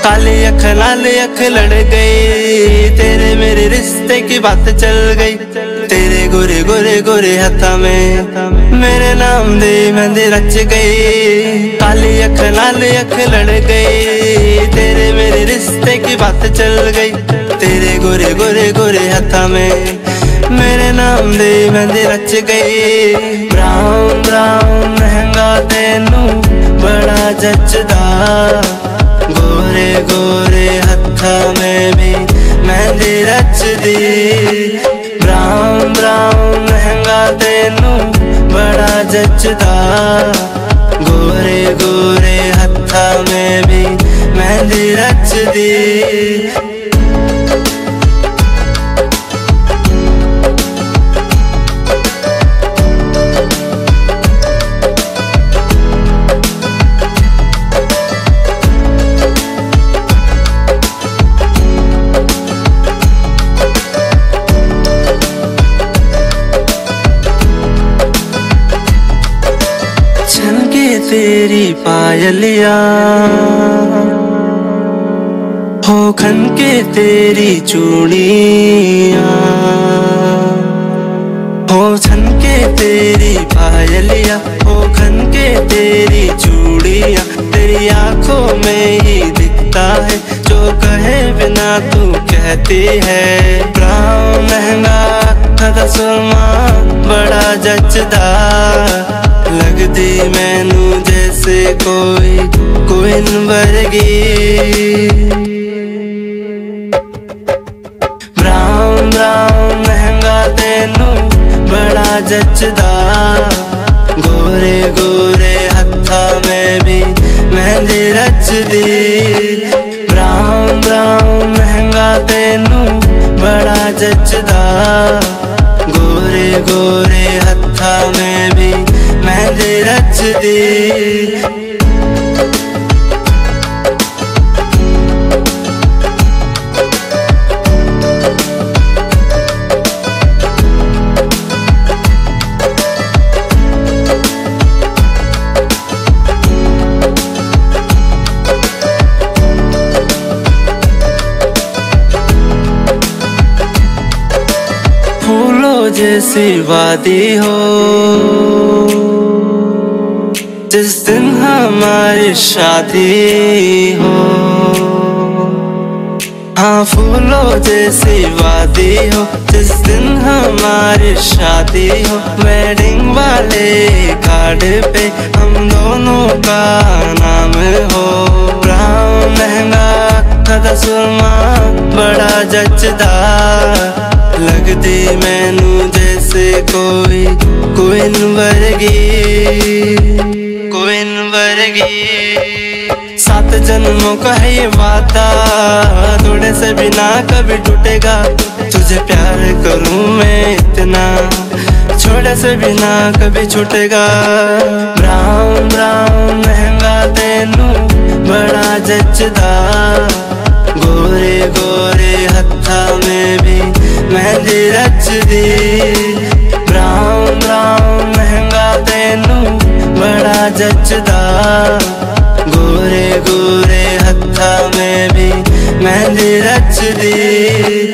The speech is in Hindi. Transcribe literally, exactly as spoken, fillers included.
काली अख लाल अख लड़ गई, तेरे मेरे रिश्ते की बात चल गई। तेरे गोरे गोरे गोरे हथा में मेरे नाम दे मेहंदी रच गई। काली अख लाल अख लड़ गई, तेरे मेरे रिश्ते की बात चल गई। तेरे गोरे गोरे गोरे हथा में मेरे नाम दे मेहंदी रच गई। ब्राउन ब्राउन महंगा तेनू बड़ा जचदा, गोरे गोरे हथा में भी मेहंदी रच दी। ब्राउन ब्राउन महंगा तेनू बड़ा जचदा, गोरे गोरे हथा में भी मेहंदी रच दी। तेरी पायलिया हो खन के तेरी चूड़िया, हो छन के तेरी पायलिया, हो खन के तेरी चूड़िया। तेरी आंखों में ही दिखता है जो कहे बिना तू कहती है। ब्राउन महंगा था सुरमा बड़ा जचदा, लगदी मैनू जैसे कोई क्वीन वर्गी। ब्राउन ब्राउन महंगा तेनू बड़ा जचदा, गोरे गोरे हथा में भी मेहंदी रच दी। ब्राउन ब्राउन महंगा तेनू बड़ा जचदा, गोरे गोरे हथा में भी मेहंदी रच दी। फूलों जैसी वादी हो जिस दिन हमारी शादी हो, हाँ फूलों जैसी वादी हो जिस दिन हमारी शादी हो। वेडिंग वाले कार्ड पे हम दोनों का नाम हो। ब्राउन महंगा था सुरमा बड़ा जचदा, लगदी मैनू जैसे कोई क्वीन वर्गी, क्वीन वर्गी। सात जन्मों का है ये वादा, थोड़े से बिना कभी टूटेगा। तुझे प्यार करूं मैं इतना, छोड़े से बिना कभी छूटेगा। ब्राउन ब्राउन महंगा तेनू बड़ा जचदा, गोरे गोरे हथा में भी मेहंदी रच दी। ब्राउन ब्राउन महंगा तेनू बड़ा जचदा, गोरे गोरे हथा में भी मेहंदी रच दी।